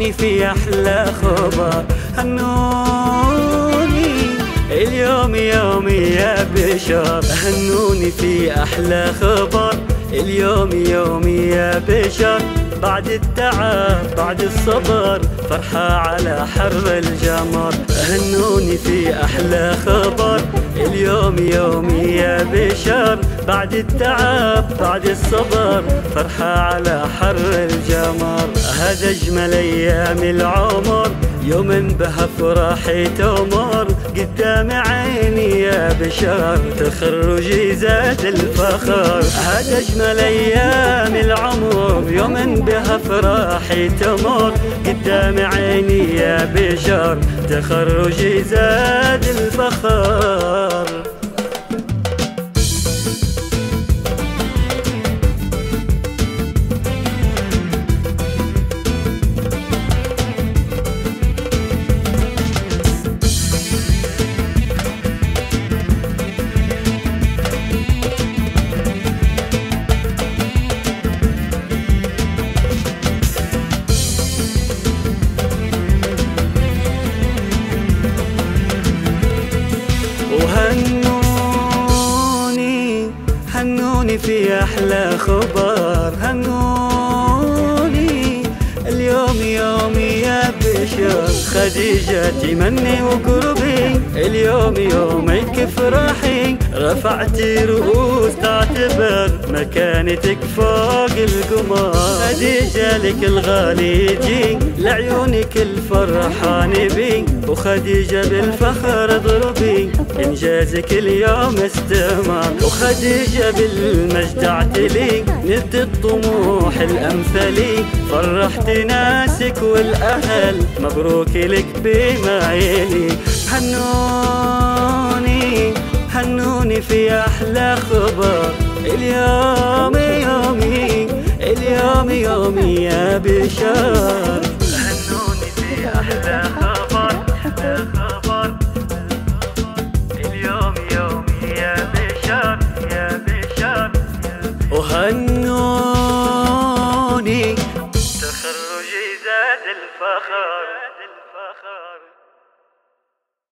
هنوني في أحلى خبر، هنوني اليوم يومي يا بشر، هنوني في أحلى خبر، اليوم يومي يا بشر، بعد التعب بعد الصبر فرحة على حر الجمر، هنوني في أحلى خبر، اليوم يومي يا بشر، بعد التعب بعد الصبر فرحة على حر الجمر، هذا أجمل أيام العمر، يوم بها فرحي تمر، قدام عيني يا بشر، تخرجي زاد الفخر، هذا أجمل أيام العمر، يوم بها فرحي تمر، قدام عيني يا بشر، تخرجي زاد الفخر. وهنوني هنوني في أحلى خبر، هنوني اليوم يومي يا بشر، خديجة تمني وقربي، اليوم يومك فرحي، رفعتي رؤوس تعتبر مكانتك فوق القمر، خديجة لك الغالي يجي لعيونك الفرحان بي، وخديجة بالفخر اضربي انجازك اليوم استمر، وخديجة بالمجد اعتلي نلت الطموح الامثلي، فرحت ناسك والاهل مبروك لك بما يلي، هنوني هنوني في احلى خبر، اليوم يومي اليوم يومي يا بشر، هنوني في احلى خبر.